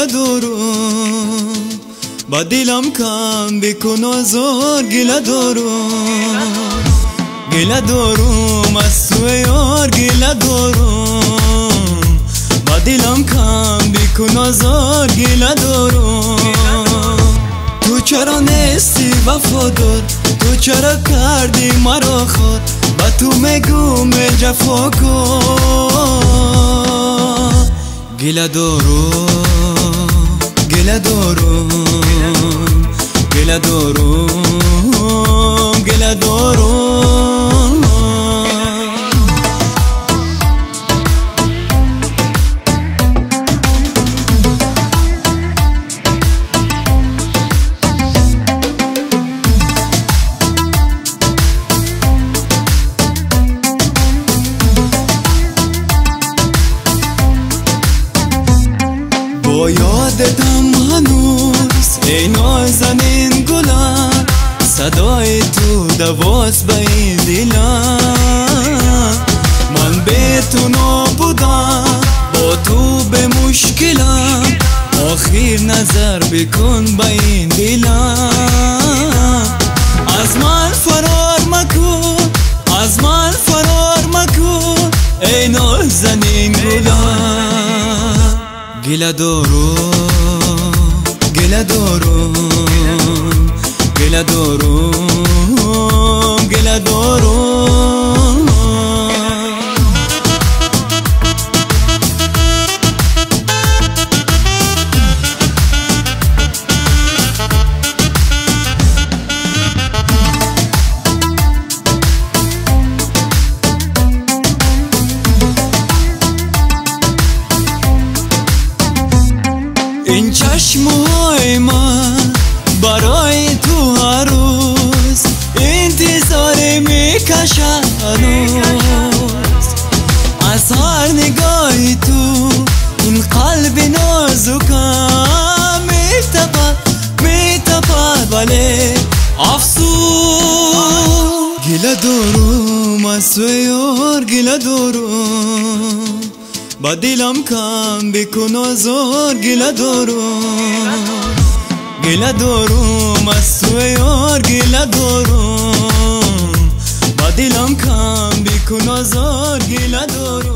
گله دارم، با دلم کم بکن آزار گله دارم، گله دارم از تو یار گله دارم، با دلم کم بکن آزار گله دارم. تو چرا نیستی وفادار، تو چرا کردی مرا خار، با تو میگم جفا کن. گله دارم، گله دارم، گله دارم، گله دارم. با یادتم هنوز ای نازنین گلم، صدای تو دواست به این دلم. من به تو نبودم، با تو به مشکلم، آخر نظر بکن به این دلم. از من فرار مکن، از من فرار مکن ای نازنین گلم. گله دارم، گله دارم، گله دارم، گله دارم. این چشمهای من برای تو هر روز انتظار میکشد هنوز. از هر نگاهی تو این قلب نازکم میتپد ولی افسوس. گله دارم از تو یار گله دارم، با دلم کم بکن آزار گله دارم، گله دارم از تو یار گله دارم، با دلم کم بکن آزار گله دارم.